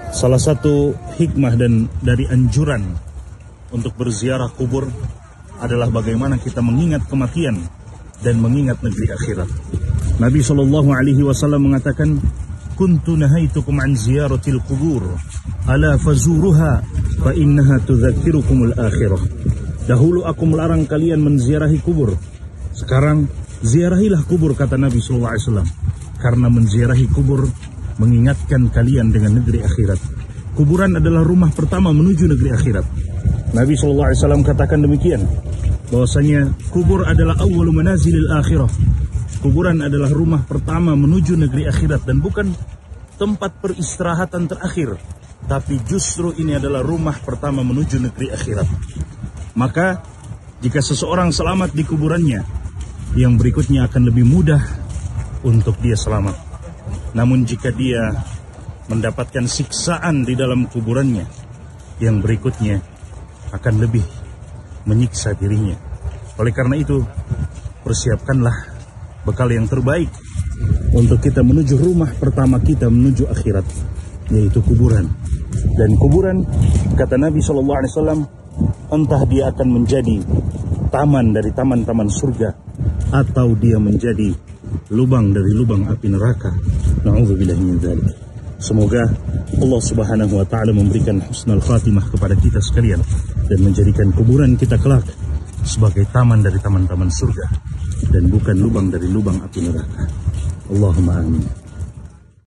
Salah satu hikmah dan dari anjuran untuk berziarah kubur adalah bagaimana kita mengingat kematian dan mengingat negeri akhirat. Nabi SAW mengatakan, "Kuntu nahaitukum an ziyaratil kubur, ala fazuruha fa innaha tudzakirukumul akhirah." Dahulu aku melarang kalian menziarahi kubur. Sekarang ziarahilah kubur, kata Nabi SAW, karena menziarahi kubur mengingatkan kalian dengan negeri akhirat. Kuburan adalah rumah pertama menuju negeri akhirat. Nabi SAW katakan demikian, bahwasanya kubur adalah awwalu manazilil akhirah. Kuburan adalah rumah pertama menuju negeri akhirat dan bukan tempat peristirahatan terakhir, tapi justru ini adalah rumah pertama menuju negeri akhirat. Maka jika seseorang selamat di kuburannya, yang berikutnya akan lebih mudah untuk dia selamat. Namun jika dia mendapatkan siksaan di dalam kuburannya, yang berikutnya akan lebih menyiksa dirinya. Oleh karena itu, persiapkanlah bekal yang terbaik untuk kita menuju rumah pertama kita menuju akhirat, yaitu kuburan. Dan kuburan, kata Nabi SAW, entah dia akan menjadi taman dari taman-taman surga, atau dia menjadi lubang dari lubang api neraka. Na'udzubillahi min dzalik. Semoga Allah Subhanahu wa taala memberikan husnul khatimah kepada kita sekalian dan menjadikan kuburan kita kelak sebagai taman dari taman-taman surga dan bukan lubang dari lubang api neraka. Allahumma amin.